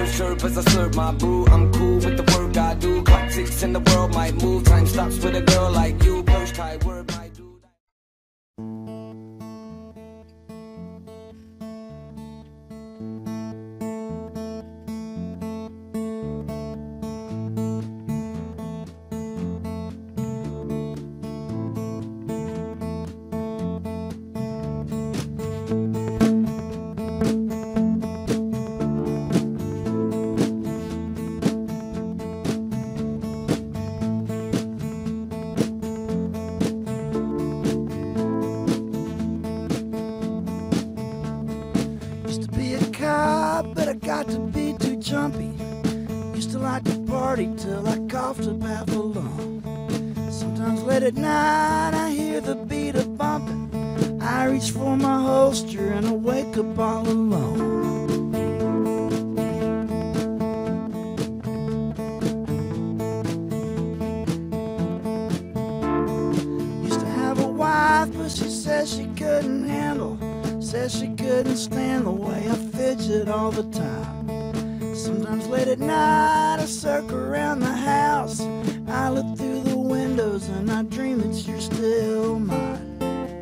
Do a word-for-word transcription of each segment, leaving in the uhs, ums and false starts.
shirt, shirt as I serve my brew. I'm cool with the work I do. Clock ticks and the world might move. Time stops with a girl like you. Purse tie word might do. But I got to be too jumpy. Used to like to party till I coughed up half a lung. Sometimes late at night I hear the beat of bumping. I reach for my holster and I wake up all alone. Used to have a wife, but she said she couldn't handle. Said she couldn't stand the way I fidget all the time. Sometimes late at night I circle around the house. I look through the windows and I dream that you're still mine.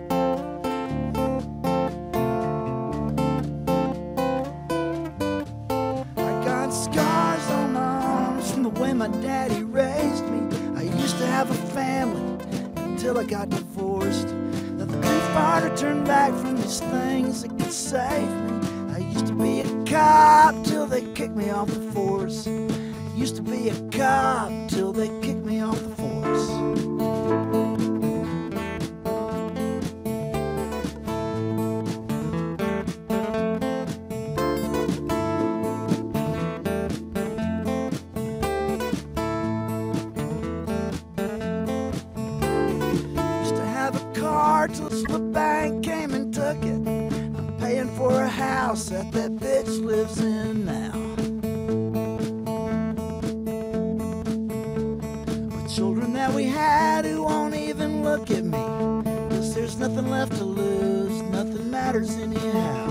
I got scars on my arms from the way my daddy raised me. I used to have a family until I got divorced. The grief harder turned back from these things that could save me. I used to be a cop till they kicked me off the force. Used to be a cop till they kicked me off the force. Till the slip bank came and took it. I'm paying for a house that that bitch lives in now. With children that we had who won't even look at me, 'cause there's nothing left to lose, nothing matters anyhow.